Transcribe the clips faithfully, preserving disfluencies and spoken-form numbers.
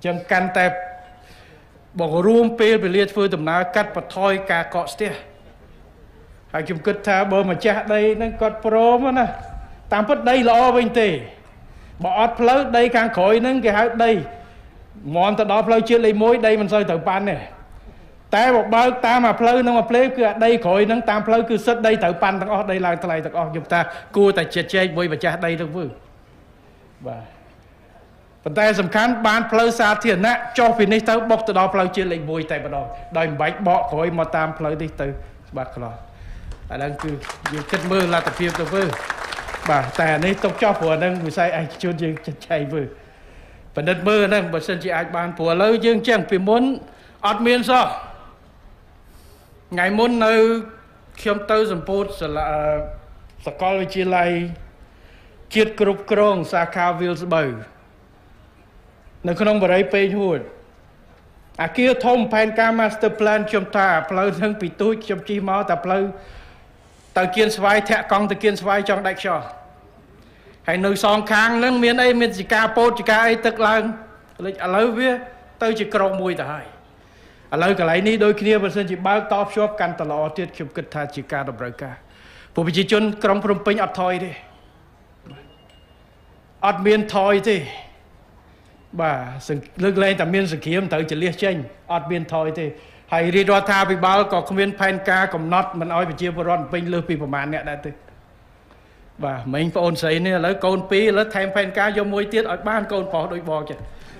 ចឹងកាន់តែបងរួមពេលវេលាធ្វើដំណើរកាត់បន្ថយការកកស្ទះហើយខ្ញុំគិតថាបើម្ចាស់ដីហ្នឹងគាត់ព្រមណាតាមពិតដីល្អវិញទេបើអត់ផ្លូវដីខាងក្រោយហ្នឹងគេហៅដីមន់ទៅដល់ផ្លូវជាតិលេខមួយដីមិនសូវត្រូវប៉ាន់ទេតែបើបើកតាមអាផ្លូវហ្នឹងមកភ្លេគឺអាដីក្រោយហ្នឹងតាមផ្លូវគឺសិតដីត្រូវប៉ាន់ទាំងអស់ដីឡើងថ្លៃទាំងអស់ខ្ញុំថាគួរតែជិតជែកមួយម្ចាស់ដីទៅធ្វើបាទប៉ុន្តែសំខាន់បានផ្លូវសាធារណៈចុះពីនេះទៅបុកទៅដល់ផ្លូវជាតិលេខមួយតែម្ដងដោយមិនបាច់បកក្រោយមកតាមផ្លូវនេះទៅច្បាស់ខ្លះអាហ្នឹងគឺយើងគិតមើលលទ្ធភាពទៅធ្វើបាទតែអានេះຕົកចោះព្រោះអាហ្នឹងវិស័យឯកជនយើងចិត្តឆៃធ្វើបណ្ឌិតមើលហ្នឹងបើសិនជាអាចបានព្រោះឥឡូវយើងចឹងពីមុនអត់មានសោះថ្ងៃមុននៅខ្ញុំទៅសម្ពោធសាលាសាកលវិទ្យាល័យជាតិគ្រប់គ្រងសាខាវាលស្បូវនៅក្នុងបរិយាពេញហួតអាគារធំផែនការ Master Plan ខ្ញុំថាផ្លូវហ្នឹងពីទូចខ្ញុំជិះមកតែផ្លូវទៅគៀនស្វាយធាក់កង់ទៅគៀនស្វាយចង់ដាច់ខ្យល់ហើយនៅសងខាងហ្នឹងមានអីមានសិកាពោតសិកាអីទឹកឡើងឥឡូវវាទៅជាក្រុមមួយទៅហើយឥឡូវកន្លែងនេះដូចគ្នាបើសិនជាបើកតភ្ជាប់កាន់តែល្អទៀតខ្ញុំគិតថាជាការតម្រូវការពួកប្រជាជនក្រុងភ្នំពេញអត់ថយទេអត់មានថយទេបាទលើកលែងតែមានសង្គ្រាមត្រូវចលះចេញអត់មានថយទេហើយរាជរដ្ឋាភិបាលក៏គ្មានផែនការកំណត់មិនឲ្យប្រជាពលរដ្ឋពេញលើសពីប្រមាណអ្នកដែរទេបាទមិញបងអូនស្រីនេះឥឡូវកូនពីរឥឡូវថែមផែនការយកមួយទៀតឲ្យបានកូនប្រុសដូចបងចេះ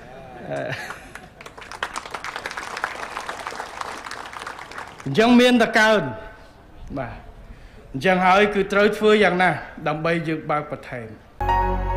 អញ្ចឹងមានតកើនបាទអញ្ចឹងហើយគឺត្រូវធ្វើយ៉ាងណាដើម្បីយើងបើកបន្ថែម